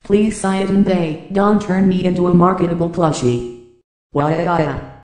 Please Syahdan Bey, don't turn me into a marketable plushie. Why?